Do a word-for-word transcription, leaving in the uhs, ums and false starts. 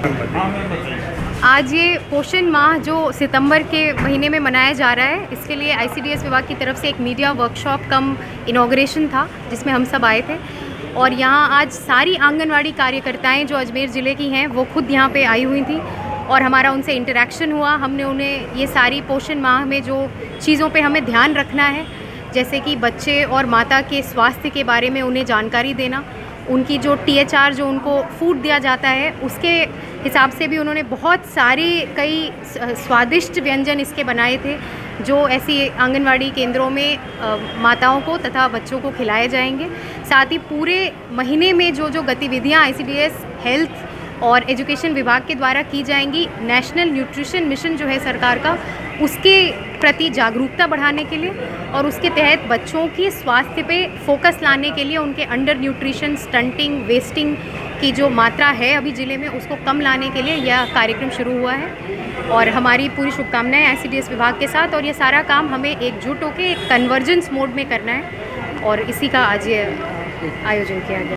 आज ये पोषण माह जो सितंबर के महीने में मनाया जा रहा है, इसके लिए आईसीडीएस विभाग की तरफ से एक मीडिया वर्कशॉप कम इनॉग्रेशन था जिसमें हम सब आए थे। और यहाँ आज सारी आंगनवाड़ी कार्यकर्ताएं जो अजमेर ज़िले की हैं वो खुद यहाँ पे आई हुई थी और हमारा उनसे इंटरेक्शन हुआ। हमने उन्हें ये सारी पोषण माह में जो चीज़ों पे हमें ध्यान रखना है, जैसे कि बच्चे और माता के स्वास्थ्य के बारे में उन्हें जानकारी देना, उनकी जो टीएचआर जो उनको फूड दिया जाता है उसके हिसाब से भी उन्होंने बहुत सारे कई स्वादिष्ट व्यंजन इसके बनाए थे जो ऐसी आंगनवाड़ी केंद्रों में आ, माताओं को तथा बच्चों को खिलाए जाएंगे। साथ ही पूरे महीने में जो जो गतिविधियां आईसीडीएस हेल्थ और एजुकेशन विभाग के द्वारा की जाएंगी, नेशनल न्यूट्रिशन मिशन जो है सरकार का, उसके प्रति जागरूकता बढ़ाने के लिए और उसके तहत बच्चों के स्वास्थ्य पे फोकस लाने के लिए, उनके अंडर न्यूट्रिशन, स्टंटिंग, वेस्टिंग की जो मात्रा है अभी ज़िले में उसको कम लाने के लिए यह कार्यक्रम शुरू हुआ है। और हमारी पूरी शुभकामनाएं आईसीडीएस विभाग के साथ, और ये सारा काम हमें एकजुट होकर एक कन्वर्जेंस मोड में करना है और इसी का आज ये आयोजन किया गया।